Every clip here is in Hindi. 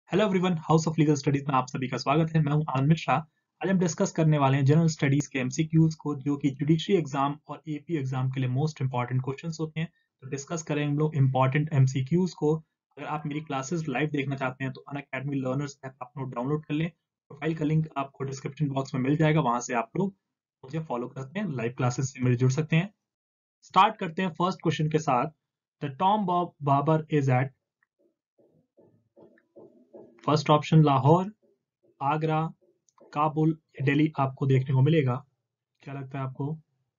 Hello everyone, house of legal studies में आप सभी का स्वागत है। मैं हूं आनंद मिश्रा। आज हम डिस्कस करने वाले हैं जनरल स्टडीज के एमसीक्यूज को, जो कि जुडिशरी एग्जाम और एपी एग्जाम के लिए मोस्ट इंपॉर्टेंट क्वेश्चंस होते हैं। तो डिस्कस करें हम लोग इंपॉर्टेंट एमसीक्यूज को। अगर आप मेरी क्लासेस लाइव देखना चाहते हैं तो अनअकैडमी लर्नर्स ऐप आप लोग डाउनलोड कर लें। प्रोफाइल का लिंक आपको डिस्क्रिप्शन बॉक्स में मिल जाएगा, वहां से आप लोग मुझे फॉलो कर सकते हैं, लाइव क्लासेस से मेरे जुड़ सकते हैं। स्टार्ट करते हैं फर्स्ट क्वेश्चन के साथ। The tomb of Babur is at. First option Lahore, Agra, Kabul या दिल्ली आपको देखने को मिलेगा। क्या लगता है आपको?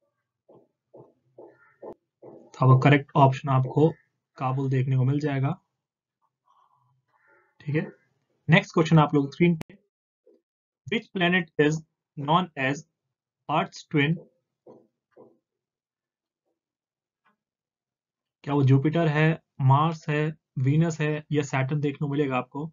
तो अब करेक्ट ऑप्शन आपको काबुल देखने को मिल जाएगा। ठीक है, नेक्स्ट क्वेश्चन आप लोग स्क्रीन पे। Which planet is known as earth's twin? क्या वो जुपिटर है, मार्स है, वीनस है या सैटर्न देखने को मिलेगा आपको?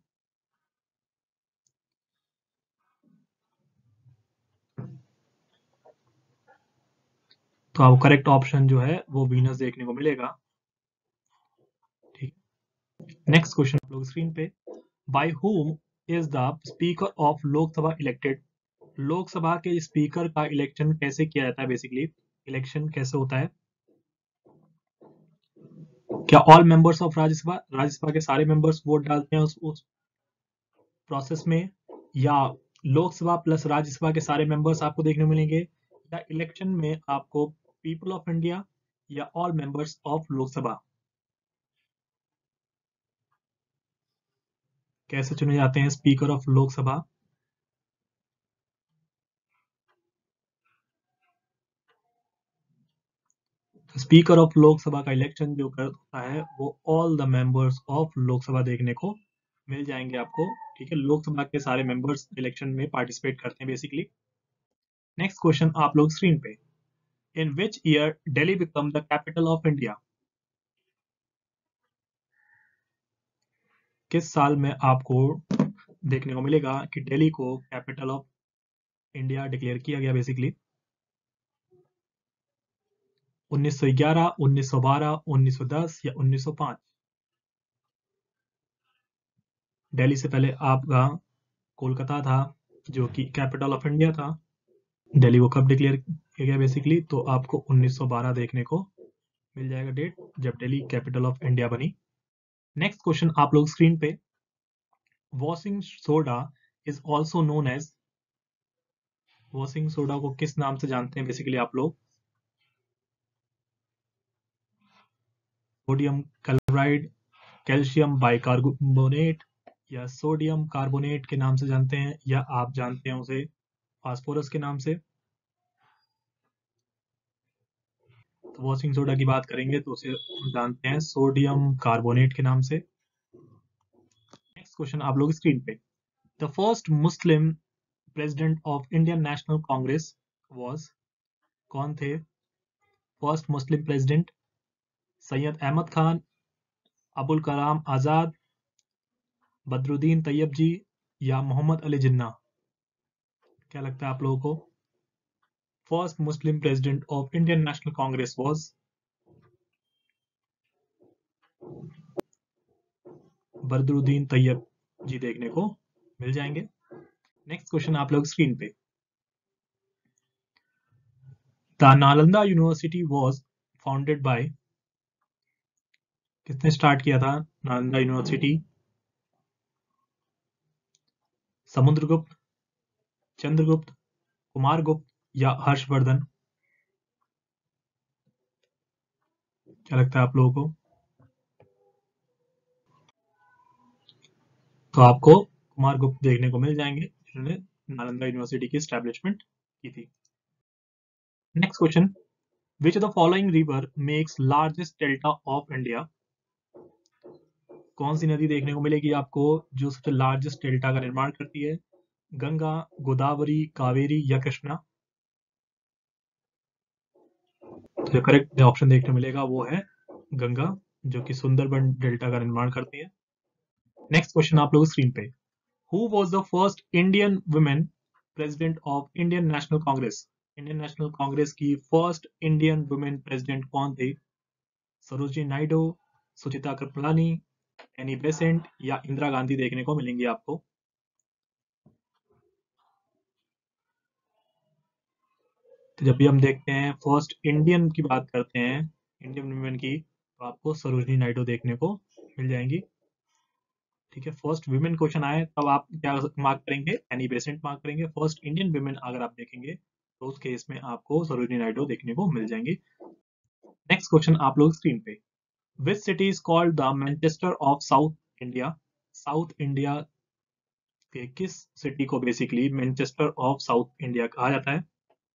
तो आपको करेक्ट ऑप्शन जो है वो वीनस देखने को मिलेगा। ठीक, नेक्स्ट क्वेश्चन आप लोग स्क्रीन पे। By whom is the speaker of Lok Sabha elected? Lok Sabha के स्पीकर का इलेक्शन कैसे किया जाता है? बेसिकली इलेक्शन कैसे होता है? क्या all members of Rajya Sabha, Rajya Sabha के सारे मेंबर्स वोट डालते हैं उस प्रोसेस में, या लोकसभा प्लस राज्यसभा के सारे मेंबर्स आपको देखने को मिलेंगे, या इलेक्शन में आपको पीपल ऑफ इंडिया या ऑल मेंबर्स ऑफ लोकसभा कैसे चुने जाते हैं speaker of Lok Sabha? Speaker of Lok Sabha का इलेक्शन जो होता है वो all the members of Lok Sabha देखने को मिल जाएंगे आपको। ठीक है, लोकसभा के सारे मेंबर्स इलेक्शन में पार्टिसिपेट करते हैं बेसिकली। नेक्स्ट क्वेश्चन आप लोग स्क्रीन पे। In which year Delhi become the capital of India? किस साल में आपको देखने को मिलेगा कि दिल्ली को कैपिटल ऑफ इंडिया डिक्लेयर किया गया? बेसिकली 1911, 1912, 1910 या 1905? दिल्ली से पहले आपका कोलकाता था जो कि कैपिटल ऑफ इंडिया था। दिल्ली को कब डिक्लेयर किया गया? बेसिकली तो आपको 1912 देखने को मिल जाएगा डेट, जब दिल्ली कैपिटल ऑफ इंडिया बनी। नेक्स्ट क्वेश्चन आप लोग स्क्रीन पे। Washing soda is also known as? Washing soda को किस नाम से जानते हैं बेसिकली आप लोग? सोडियम क्लोराइड, कैल्शियम बाइकार्बोनेट या सोडियम कार्बोनेट के नाम से जानते हैं, या आप जानते हैं उसे फास्फोरस के नाम से? तो वॉशिंग सोडा की बात करेंगे तो उसे जानते हैं सोडियम कार्बोनेट के नाम से। नेक्स्ट क्वेश्चन आप लोग स्क्रीन पे। The first Muslim president of Indian National Congress was? कौन थे first Muslim president? Syed Ahmed Khan, Abul Kalam Azad, Badruddin Tyabji या मोहम्मद अली जिन्ना? क्या लगता है आप लोगों को? First Muslim president of Indian National Congress was Badruddin Tyabji देखने को मिल जाएंगे। नेक्स्ट क्वेश्चन आप लोग स्क्रीन पे। The Nalanda university was founded by? किसने स्टार्ट किया था नालंदा यूनिवर्सिटी? समुद्रगुप्त, चंद्रगुप्त, कुमारगुप्त या हर्षवर्धन? क्या लगता है आप लोगों को? तो आपको कुमारगुप्त देखने को मिल जाएंगे जिन्होंने नालंदा यूनिवर्सिटी की एस्टैब्लिशमेंट की थी। Next question. Which of the following river makes largest delta of India? कौन सी नदी देखने को मिलेगी आपको जो सबसे लार्जेस्ट डेल्टा का निर्माण करती है? गंगा, गोदावरी, कावेरी या कृष्णा? तो जो करेक्ट ऑप्शन देखने को मिलेगा वो है गंगा, जो कि सुंदरबन डेल्टा का निर्माण करती है। नेक्स्ट क्वेश्चन आप लोग स्क्रीन पे। Who was the first Indian women president of Indian National Congress? Indian National Congress की फर्स्ट इंडियन वुमेन प्रेसिडेंट कौन थे? सरोजिनी नायडू, सुचिता कृपलानी, एनी बेसेंट या इंदिरा गांधी देखने को मिलेंगी आपको। तो जब भी हम देखते हैं फर्स्ट इंडियन की बात करते हैं, इंडियन वुमेन की, तो आपको सरोजिनी नायडू देखने को मिल जाएंगी। ठीक है, फर्स्ट वुमेन क्वेश्चन आए तब आप क्या मार्क करेंगे? एनी बेसेंट मार्क करेंगे। फर्स्ट इंडियन वुमेन अगर आप देखेंगे तो उस केस में आपको सरोजिनी नायडू देखने को मिल जाएंगी। नेक्स्ट क्वेश्चन आप लोग स्क्रीन पे, which city is called the Manchester of South India? South India के किस सिटी को basically Manchester of South India कहा जाता है?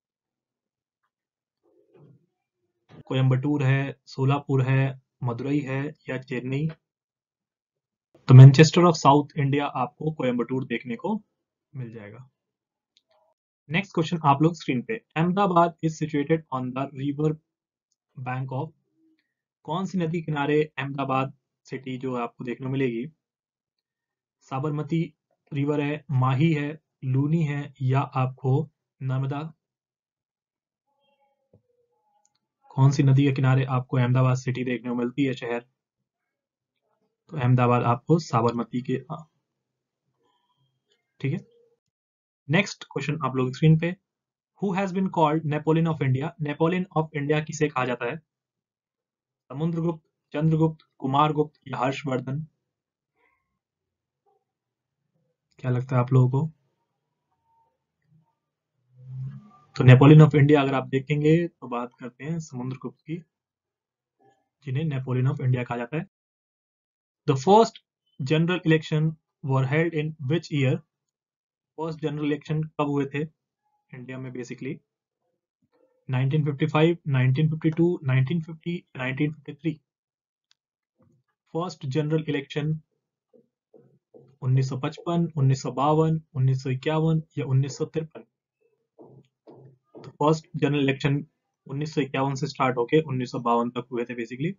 कोयम्बटूर है, सोलापुर है, मदुरई है या चेन्नई? तो मैनचेस्टर ऑफ साउथ इंडिया आपको कोयम्बटूर देखने को मिल जाएगा। नेक्स्ट क्वेश्चन आप लोग स्क्रीन पे, Ahmedabad is situated on the river bank of? कौन सी नदी किनारे अहमदाबाद सिटी जो आपको देखने को मिलेगी? साबरमती रिवर है, माही है, लूनी है या आपको नर्मदा? कौन सी नदी के किनारे आपको अहमदाबाद सिटी देखने को मिलती है, शहर? तो अहमदाबाद आपको साबरमती के, ठीक है। नेक्स्ट क्वेश्चन आप लोग स्क्रीन पे, who has been called Napoleon of India? Napoleon of India किसे कहा जाता है? समुद्रगुप्त, चंद्रगुप्त, कुमारगुप्त या हर्षवर्धन? क्या लगता है आप लोगों को? तो नेपोलियन ऑफ इंडिया अगर आप देखेंगे तो बात करते हैं समुद्रगुप्त की, जिन्हें नेपोलियन ऑफ इंडिया कहा जाता है। The first general election were held in which year? First general election कब हुए थे इंडिया में बेसिकली? 1955, 1952, 1950, 1953? फर्स्ट जनरल इलेक्शन 1955, 1952, 1951 या 1953? तो फर्स्ट जनरल इलेक्शन 1951 से स्टार्ट होके 1952 तक हुए थे basically.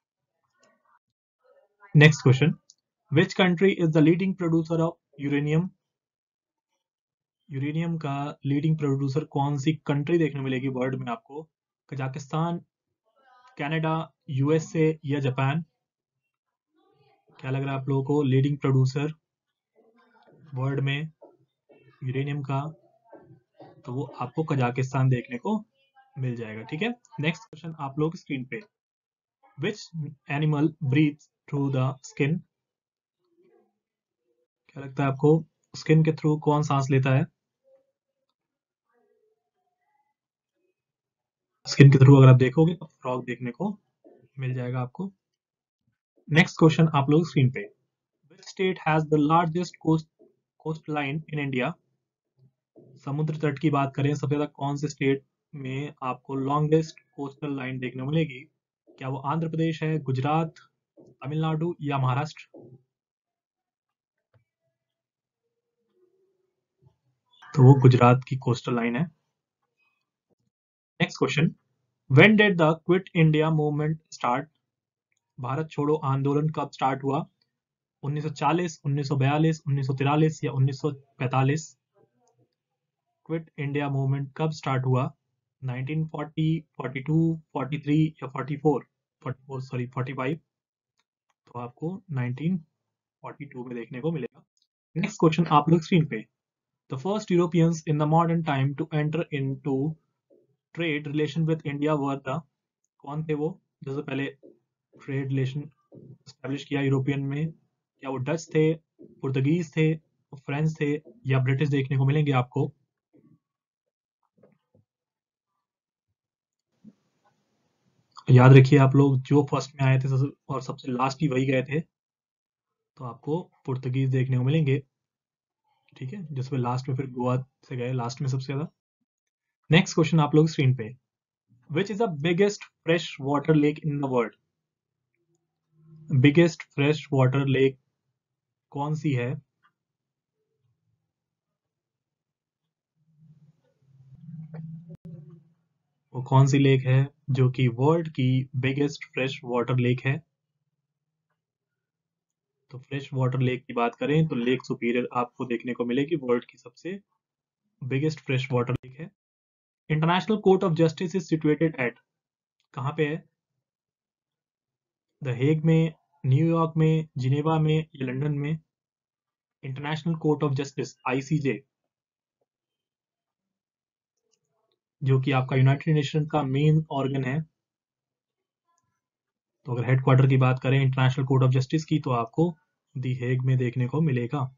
Next question, which country is the leading producer of uranium? Uranium का लीडिंग प्रोड्यूसर कौन सी कंट्री देखने मिलेगी वर्ल्ड में आपको? कजाकिस्तान, कनाडा, यूएसए या जापान? क्या लग रहा है आप लोगों को लीडिंग प्रोड्यूसर वर्ल्ड में यूरेनियम का? तो वो आपको कजाकिस्तान देखने को मिल जाएगा। ठीक है, नेक्स्ट क्वेश्चन आप लोग स्क्रीन पे, which animal breathes through the skin? क्या लगता है आपको स्किन के थ्रू कौन सांस लेता है? स्किन के थ्रू अगर आप देखोगे तो फ्रॉग देखने को मिल जाएगा आपको। नेक्स्ट क्वेश्चन आप लोग स्क्रीन पे, which state has the largest coast line in India? समुद्र तट की बात करें सबसे ज्यादा कौन से स्टेट में आपको लॉन्गेस्ट कोस्टल लाइन देखने को मिलेगी? क्या वो आंध्र प्रदेश है, गुजरात, तमिलनाडु या महाराष्ट्र? तो वो गुजरात की कोस्टल लाइन है। Next question, when did the quit India movement start? Bharat छोड़ो आंदोलन कब स्टार्ट हुआ? 1940, 1942, 1943 या 1945? क्विट इंडिया मूवमेंट कब स्टार्ट हुआ? 1940, 42, 43 या 44? 44 सॉरी 45? तो आपको 1942 में देखने को मिलेगा। नेक्स्ट क्वेश्चन आप लोग स्क्रीन पे, the first Europeans in the modern time to enter into trade relation with India were the? कौन थे वो जो पहले ट्रेड रिलेशन स्टैब्लिश किया यूरोपियन में? क्या वो डच थे, पुर्तगीज थे, फ्रेंच थे या ब्रिटिश देखने को मिलेंगे आपको? याद रखिए आप लोग, जो फर्स्ट में आए थे और सबसे लास्ट ही वही गए थे, तो आपको पुर्तगीज देखने को मिलेंगे। ठीक है, जिसमें लास्ट में फिर गोवा से गए लास्ट में सबसे ज्यादा। नेक्स्ट क्वेश्चन आप लोग स्क्रीन पे, which is the biggest fresh water lake in the world? Biggest fresh water lake कौन सी है? वो कौन सी लेक है जो कि वर्ल्ड की बिगेस्ट फ्रेश वाटर लेक है? तो फ्रेश वाटर लेक की बात करें तो लेक सुपीरियर आपको देखने को मिलेगी, वर्ल्ड की सबसे बिगेस्ट फ्रेश वाटर लेक है। International court of justice is situated at? कहाँ पे है? द हेग में, न्यूयॉर्क में, जिनेवा में या लंदन में? International court of justice ICJ, जो कि आपका यूनाइटेड नेशन का मेन ऑर्गन है। तो अगर हेडक्वार्टर की बात करें इंटरनेशनल कोर्ट ऑफ जस्टिस की, तो आपको दी हेग में देखने को मिलेगा।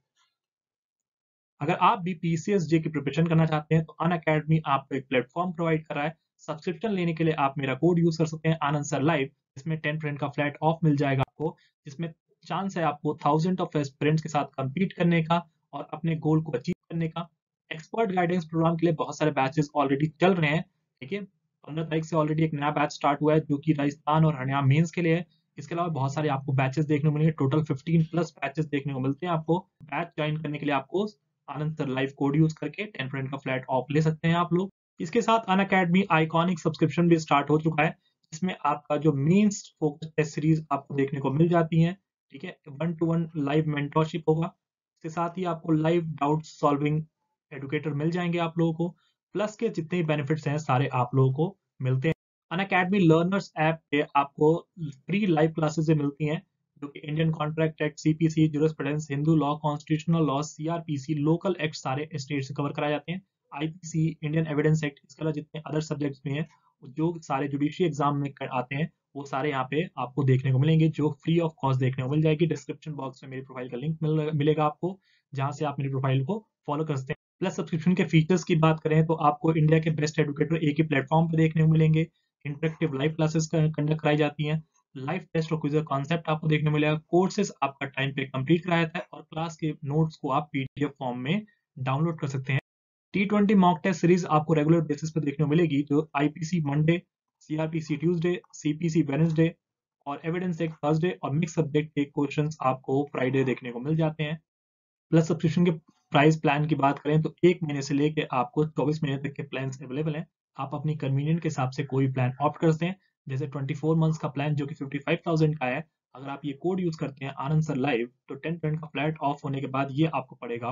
अगर आप भी PCSJ की प्रिपरेशन करना चाहते हैं तो अनअकैडमी आपको एक प्लेटफॉर्म प्रोवाइड कर रहा है। सब्सक्रिप्शन लेने के लिए आप मेरा कोड यूज कर सकते हैं, आनंद सर लाइव, जिसमें 10% का फ्लैट ऑफ मिल जाएगा आपको, जिसमें चांस है आपको थाउजेंड ऑफ एस्पिरेंट्स के साथ compete करने का और अपने गोल को अचीव करने का। एक्सपर्ट गाइडेंस प्रोग्राम के लिए बहुत सारे बैचेस ऑलरेडी चल रहे हैं। ठीक है, 15 तारीख से ऑलरेडी एक नया बैच स्टार्ट हुआ है जो कि राजस्थान और हरियाणा मेंस के लिए है। इसके अलावा बहुत सारे आपको बैचेस देखने को मिलेंगे, टोटल 15+ बैचेस देखने को मिलते हैं आपको। बैच ज्वाइन करने के लिए आपको Anand sir live code use करके 10% का फ्लैट ऑफ ले सकते हैं आप लोग। इसके साथ अनअकैडमी आइकॉनिक सब्सक्रिप्शन भी स्टार्ट हो चुका है, जिसमें आपका जो मेंस फोकस टेस्ट सीरीज आपको देखने को मिल जाती है। ठीक है, 1-to-1 लाइव मेंटरशिप होगा। इसके साथ ही आपको लाइव डाउट सॉल्विंग एडुकेटर मिल जाएंगे आप लोगों को। प्लस के जितने बेनिफिट्स हैं सारे आप लोगों को मिलते हैं। अनअकैडमी लर्नर्स ऐप पे आपको फ्री लाइव क्लासेस मिलती हैं, जो कि Indian contract act, CPC, jurisprudence, Hindu law, constitutional law, CRPC, local act सारे स्टेट से कवर कराए जाते हैं। IPC, इंडियन एविडेंस एक्ट, इसके अलावा जितने अदर सब्जेक्ट्स में हैं जो सारे जुडिशियल एग्जाम में आते हैं, वो सारे यहाँ पे आपको देखने को मिलेंगे, जो फ्री ऑफ कॉस्ट देखने को मिल जाएगी। डिस्क्रिप्शन बॉक्स में मेरी प्रोफाइल का लिंक मिलेगा आपको, जहां से आप मेरी प्रोफाइल को फॉलो कर सकते हैं। प्लस सब्सक्रिप्शन के फीचर्स की बात करें तो आपको इंडिया के बेस्ट एडुकेटर एक ही प्लेटफॉर्म पर देखने को मिलेंगे। इंटरेक्टिव लाइव क्लासेस कंडक्ट कराई जाती हैं। लाइव टेस्ट और क्विज कॉन्सेप्ट आपको देखने को मिलेगा। कोर्सेज आपका टाइम पे कंप्लीट कराया जाता है और क्लास के नोट्स को आप PDF फॉर्म में डाउनलोड कर सकते हैं। T20 मॉक टेस्ट सीरीज आपको रेगुलर बेसिस पे देखने को मिलेगी, जो IPC Monday, CRPC Tuesday, CPC Wednesday और एविडेंस एक थर्सडे और मिक्स सब्जेक्ट के क्वेश्चंस आपको फ्राइडे देखने को मिल जाते हैं। प्लस सब्सक्रिप्शन के प्राइस प्लान की बात करें तो 1 महीने से लेके आपको 24 महीने तक के प्लान अवेलेबल हैं। आप अपनी कन्वीनियंट के हिसाब से कोई प्लान ऑप्ट कर सकते हैं। जैसे 24 मंथ्स का प्लान जो कि 55,000 का है, अगर आप ये कोड यूज करते हैं आनंद सर लाइव, तो 10% का फ्लैट ऑफ होने के बाद ये आपको पड़ेगा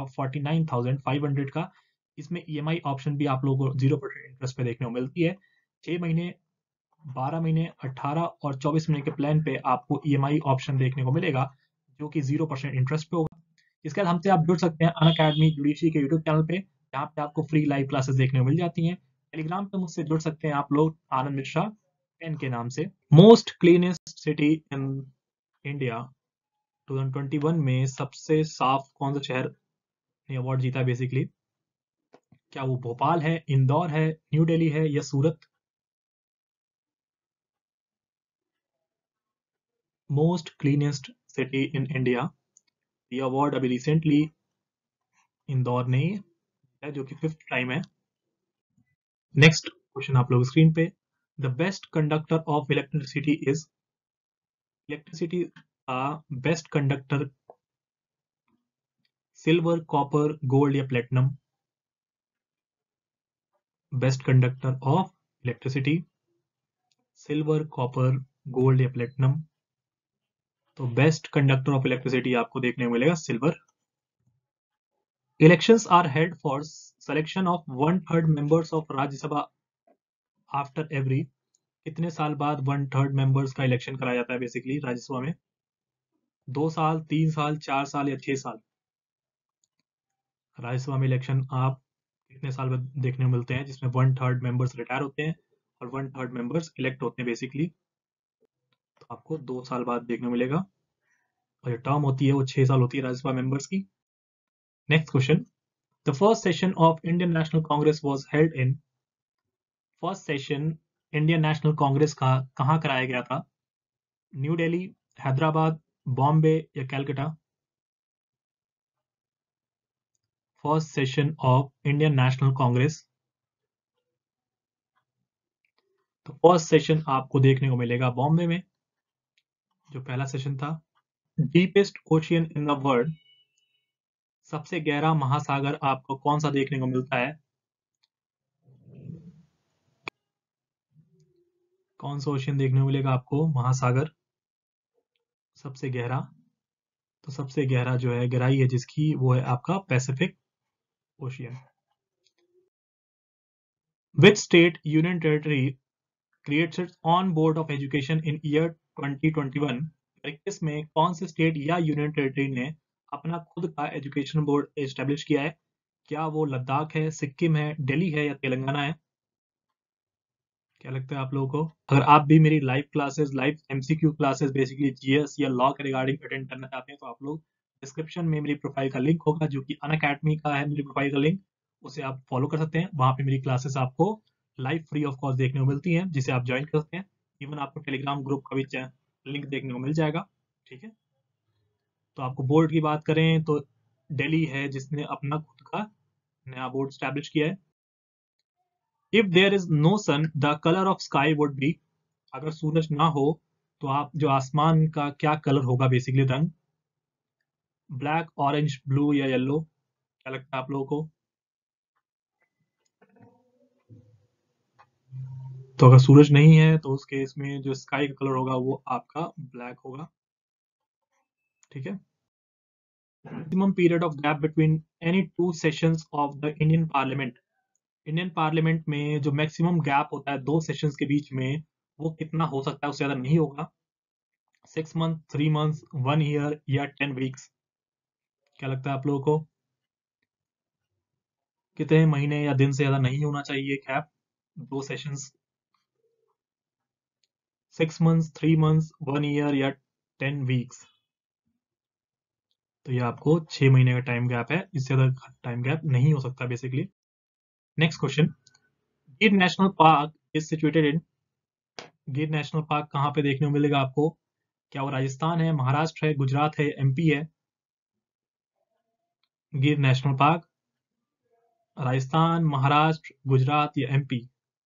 49,500 का। इसमें EMI ऑप्शन भी आप लोगों को 0% इंटरेस्ट पे देखने को मिलती है। 6 महीने, 12 महीने, 18 और 24 महीने के प्लान पे आपको EMI ऑप्शन देखने को मिलेगा, जो कि 0% इंटरेस्ट पे होगा। इसके बाद हमसे आप जुड़ सकते हैं अनअकैडमी जुडिशरी के यूट्यूब चैनल पे, जहाँ पे आपको फ्री लाइव क्लासेस देखने को मिल जाती हैं। टेलीग्राम पे मुझसे जुड़ सकते हैं आप लोग, आनंद मिश्रा 10 के नाम से। Most cleanest city in India 2021 में सबसे साफ कौन सा शहर ने अवार्ड जीता बेसिकली? क्या वो भोपाल है, इंदौर है, न्यू दिल्ली है या Surat? Most cleanest city in India, ये अवार्ड अभी रिसेंटली इंदौर ने है, जो कि 5th टाइम है। नेक्स्ट क्वेश्चन आप लोग स्क्रीन पे, the best conductor of electricity is, electricity का best conductor silver, copper, gold या platinum? Best conductor of electricity silver, copper, gold या प्लेटिनम? तो बेस्ट कंडक्टर ऑफ इलेक्ट्रिसिटी आपको देखने को मिलेगा silver. Elections are held for selection of 1/3 members of Rajya Sabha after every, कितने साल बाद 1/3 मेंबर्स का इलेक्शन कराया जाता है बेसिकली राज्यसभा में? 2 साल, 3 साल, 4 साल या 6 साल? राज्यसभा में इलेक्शन आप कितने साल बाद देखने को मिलते हैं, जिसमें 1/3 मेंबर्स रिटायर होते हैं और 1/3 मेंबर्स इलेक्ट होते हैं बेसिकली? तो आपको 2 साल बाद देखने को मिलेगा, और जो टर्म होती है वो 6 साल होती है राज्यसभा मेंबर्स की। Next question, the first session of Indian National Congress was held in, first session Indian National Congress का कहाँ कराया गया था? न्यू दिल्ली, हैदराबाद, बॉम्बे या Calcutta? First session of Indian National Congress, तो फर्स्ट सेशन आपको देखने को मिलेगा बॉम्बे में, जो पहला सेशन था। Deepest ocean in the world, सबसे गहरा महासागर आपको कौन सा देखने को मिलता है? कौन सा ओशियन देखने को मिलेगा आपको महासागर सबसे गहरा? तो सबसे गहरा जो है, गहराई है जिसकी, वो है आपका Pacific ocean. Which state union territory creates its own board of education in year 2021 2021 में कौन से स्टेट या यूनियन टेरिटरी ने अपना खुद का एजुकेशन बोर्ड एस्टेब्लिश किया है? क्या वो लद्दाख है, सिक्किम है, दिल्ली है या तेलंगाना है? क्या लगता है आप लोगों को? अगर आप भी मेरी live classes, live MCQ classes basically GS या लॉ के रिगार्डिंग अटेंड करना चाहते हैं तो आप लोग डिस्क्रिप्शन में मेरी प्रोफाइल का लिंक होगा जो कि अनअकैडमी का है, मेरी प्रोफाइल का लिंक, उसे आप फॉलो कर सकते हैं। वहाँ पे मेरी क्लासेस आपको लाइव फ्री ऑफ कॉस्ट देखने को मिलती हैं जिसे आप ज्वाइन कर सकते हैं। इवन आपको टेलीग्राम ग्रुप का भी लिंक देखने को मिल जाएगा। ठीक है, तो आपको बोर्ड की बात करें तो दिल्ली है जिसने अपना खुद का नया बोर्ड स्टैब्लिश किया है। If there is no sun the colour of sky would be, अगर सूरज ना हो तो आप जो आसमान का क्या कलर होगा बेसिकली रंग? ब्लैक, ऑरेंज, ब्लू या येलो? क्या लगता है आप लोगों को? तो अगर सूरज नहीं है तो उस केस में जो स्काई का कलर होगा वो आपका ब्लैक होगा। ठीक है, maximum period of gap between any two sessions of the Indian parliament, Indian parliament में जो मैक्सिमम गैप होता है दो सेशंस के बीच में वो कितना हो सकता है? उससे ज्यादा नहीं होगा। 6 मंथ, 3 मंथ, 1 ईयर या 10 वीक्स? क्या लगता है आप लोगों को? कितने महीने या दिन से ज्यादा नहीं होना चाहिए गैप दो सेशंस? 6 मंथ्स, 3 मंथ्स, 1 ईयर या 10 वीक्स? तो ये आपको 6 महीने का टाइम गैप है, इससे ज्यादा टाइम गैप नहीं हो सकता basically. Next question, Gir national park is situated in, Gir national park कहाँ पे देखने को मिलेगा आपको? क्या वो राजस्थान है, महाराष्ट्र है, गुजरात है, एमपी है? गिर नेशनल पार्क राजस्थान, महाराष्ट्र, गुजरात या एमपी?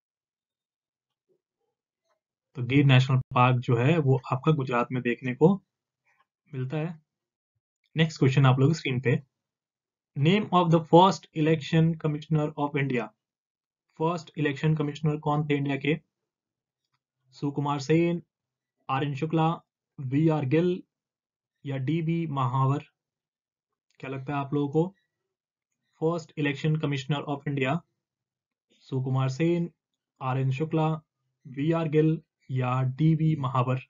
तो गिर नेशनल पार्क जो है वो आपका गुजरात में देखने को मिलता है। नेक्स्ट क्वेश्चन आप लोग स्क्रीन पे, name of the first election commissioner of India, first election commissioner कौन थे इंडिया के? Sukumar Sen, R N Shukla, V R Gill या डी बी महावर? क्या लगता है आप लोगों को? First election commissioner of India Sukumar Sen, R N Shukla, V R Gill या डी बी महावर?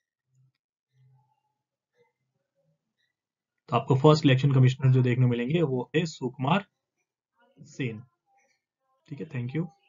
तो आपको फर्स्ट इलेक्शन कमिश्नर जो देखने को मिलेंगे वो है सुकुमार सेन। ठीक है, थैंक यू।